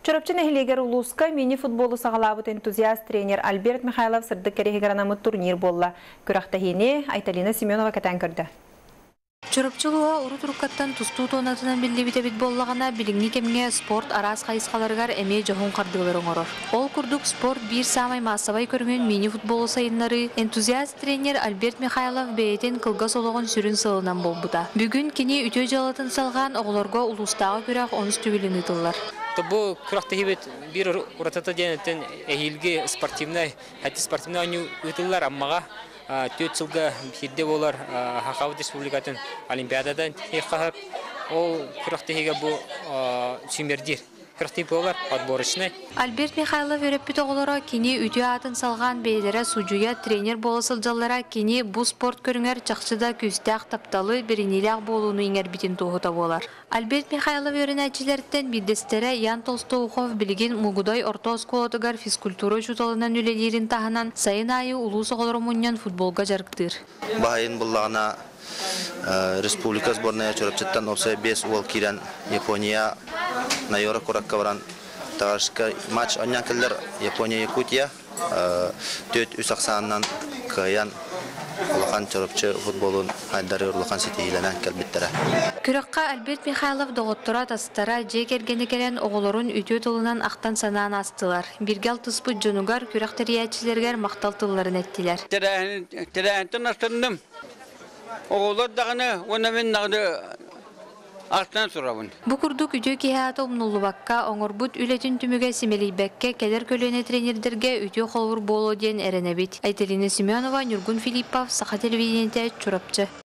Чорапчын эхилегер улуска мини-футболу сағалабыт энтузиаст тренер Альберт Михайлов сырды керехигранамыт турнир болла. Күрақтахине Айталина Семенова кәтән көрді. Чорапчылуға уру туруккаттан тусту тонатынан билибите бит боллагана билигни кемге спорт арас кайыскаларгар эме жохон кардыгыларын орор. Ол курдук спорт бир самай массабай көргөн мини-футболу сайыннары энтузиаст тренер Альберт Михайлов бейтен кылга сологон сүрүн сылынан болбута. Бүгүн кини үтө жалатын салган оголорго улустагы күрак 10 түгүлүн ытыллар. Бу күрактахибет бир уратата денеттен эхилге спортивный ытыллар аммага 4 жылга хидде болар Хакавыт республикатын олимпиададан хехахап ол күрактахиге бу сүймердир. Болар, отборочный. Альберт Михайлов өрөппүт оголоро кини үтө атын салган бейлере сужуя тренер болосыл жаллара кини бу спорт көрүңөр чакчыда күстак тапталы биринилак болууну иңер битин тугута болар. Альберт Михайлов өрүнәчилерден бидестере Ян Толстоухов билген Мугудай орто школатыгар физкультура жуталынан үлелерин таханан сайын айы улус оголоро муньян футболга жарыктыр. Баайын буллагына республика сборная чорапчыттан опсай 5 уол кирен Япония на Йора Кураккавран тагышка матч оннякеллер Япония Якутия төт үсаксаннан каян улахан чорапчы футболун айдары улахан сетиленен келбеттере. Күракка Альберт Михайлов доготтора тастара жекергени келен оголорун үтө тылынан актан санаан астылар. Биргал туспут жонугар күрак терячилергер мактал тылларын эттилер. Терәнтен астындым. Оголор даганы оны мен нагы артынан сурабын. Бу курдук үтө киһаата умнуллубакка оңорбут үлетин түмүгө симелийбекке келер көлөне тренердерге үтө холур боло диен эренебит. Айталина Семенова, Нургун Филиппов, Саха телевидениете, Чорапчы.